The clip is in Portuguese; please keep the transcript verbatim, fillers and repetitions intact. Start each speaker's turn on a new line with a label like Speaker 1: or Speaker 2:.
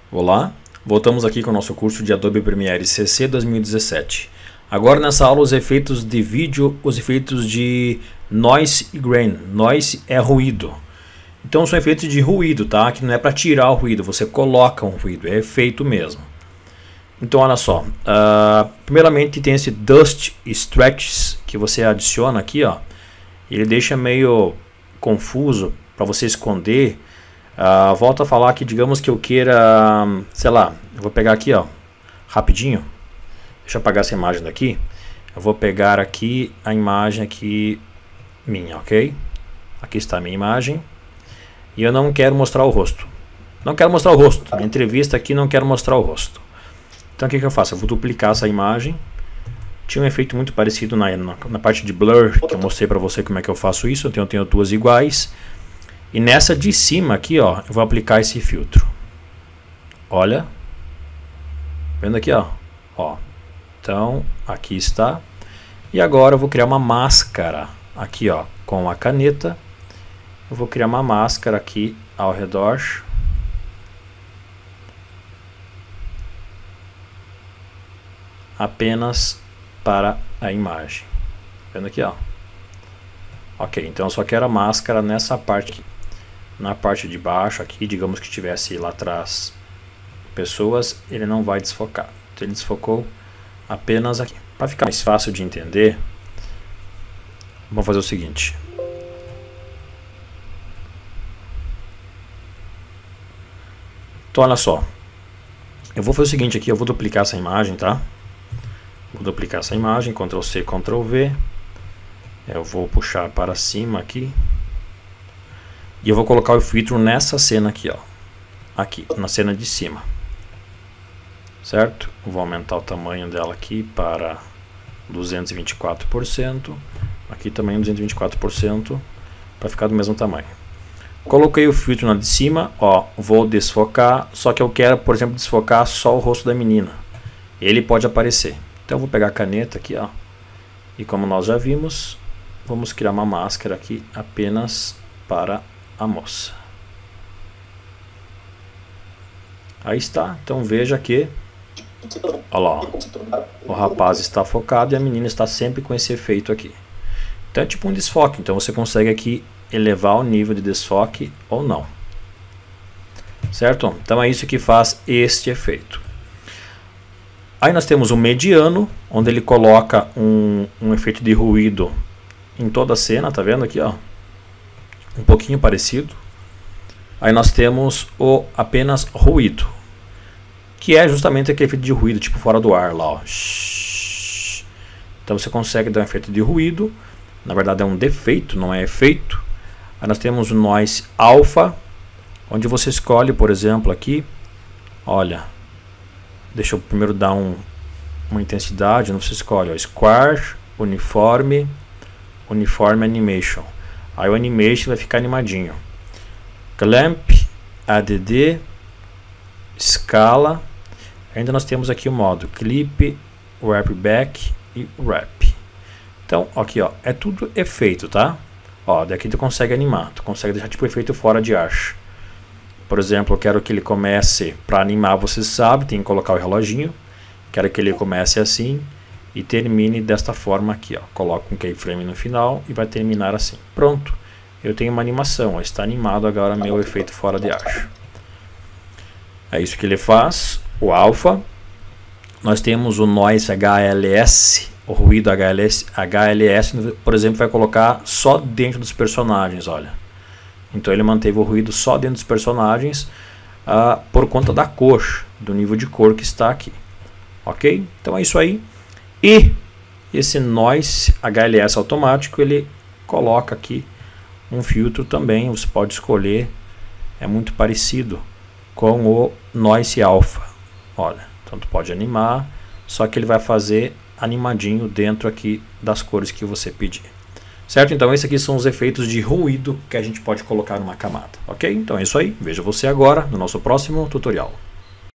Speaker 1: Olá, voltamos aqui com o nosso curso de Adobe Premiere C C dois mil e dezessete. Agora nessa aula os efeitos de vídeo, os efeitos de Noise e Grain. Noise é ruído. Então são efeitos de ruído, tá? Que não é para tirar o ruído, você coloca um ruído, é efeito mesmo. Então olha só, uh, primeiramente tem esse Dust Stretches que você adiciona aqui, ó. Ele deixa meio confuso para você esconder. Uh, volto a falar que digamos que eu queira, sei lá, eu vou pegar aqui, ó, rapidinho. Deixa eu apagar essa imagem daqui. Eu vou pegar aqui a imagem aqui minha, ok? Aqui está a minha imagem. E eu não quero mostrar o rosto. Não quero mostrar o rosto. Na entrevista aqui não quero mostrar o rosto. Então o que, que eu faço? Eu vou duplicar essa imagem. Tinha um efeito muito parecido na, na, na parte de blur, que eu mostrei para você como é que eu faço isso. Então eu tenho duas iguais. E nessa de cima aqui, ó, eu vou aplicar esse filtro. Olha. Vendo aqui, ó. Ó. Então, aqui está. E agora eu vou criar uma máscara aqui, ó, com a caneta. Eu vou criar uma máscara aqui ao redor. Apenas para a imagem. Vendo aqui, ó. Ok, então eu só quero a máscara nessa parte aqui. Na parte de baixo aqui, digamos que tivesse lá atrás pessoas, ele não vai desfocar. Então ele desfocou apenas aqui. Para ficar mais fácil de entender, vamos fazer o seguinte. Então olha só. Eu vou fazer o seguinte aqui, eu vou duplicar essa imagem, tá? Vou duplicar essa imagem, control C, control V. Eu vou puxar para cima aqui. E eu vou colocar o filtro nessa cena aqui, ó. Aqui, na cena de cima. Certo? Vou aumentar o tamanho dela aqui para duzentos e vinte e quatro por cento. Aqui também duzentos e vinte e quatro por cento. Para ficar do mesmo tamanho. Coloquei o filtro na de cima, ó. Vou desfocar. Só que eu quero, por exemplo, desfocar só o rosto da menina. Ele pode aparecer. Então eu vou pegar a caneta aqui, ó. E como nós já vimos, vamos criar uma máscara aqui apenas para a moça. Aí está. Então veja que, olha lá, ó, o rapaz está focado e a menina está sempre com esse efeito aqui. Então é tipo um desfoque. Então você consegue aqui elevar o nível de desfoque ou não. Certo? Então é isso que faz este efeito. Aí nós temos o mediano, onde ele coloca um, um efeito de ruído em toda a cena, tá vendo aqui, ó? Um pouquinho parecido. Aí nós temos o apenas ruído, que é justamente aquele efeito de ruído, tipo fora do ar lá, ó. Então você consegue dar um efeito de ruído. Na verdade é um defeito, não é efeito. Aí nós temos o Noise Alpha, onde você escolhe, por exemplo, aqui, olha, deixa eu primeiro dar um, uma intensidade, onde você escolhe, ó, Square, Uniforme, Uniforme Animation. Aí o Animation vai ficar animadinho. Clamp, A D D, Escala. Ainda nós temos aqui o modo Clip, Wrap Back e Wrap. Então, aqui, ó, é tudo efeito, tá? Ó, daqui tu consegue animar, tu consegue deixar tipo efeito fora de ar. Por exemplo, eu quero que ele comece, para animar, você sabe, tem que colocar o reloginho. Quero que ele comece assim e termine desta forma aqui, ó. Coloco um keyframe no final e vai terminar assim. Pronto. Eu tenho uma animação, ó. Está animado agora meu efeito fora de ar. É isso que ele faz. O alpha. Nós temos o Noise H L S, o ruído H L S, H L S, por exemplo, vai colocar só dentro dos personagens, olha. Então ele manteve o ruído só dentro dos personagens uh, por conta da cor, do nível de cor que está aqui. Ok? Então é isso aí. E esse Noise H L S automático, ele coloca aqui um filtro também, você pode escolher, é muito parecido com o Noise Alpha. Olha, então tu pode animar, só que ele vai fazer animadinho dentro aqui das cores que você pedir. Certo? Então esses aqui são os efeitos de ruído que a gente pode colocar numa camada. Ok? Então é isso aí, veja você agora no nosso próximo tutorial.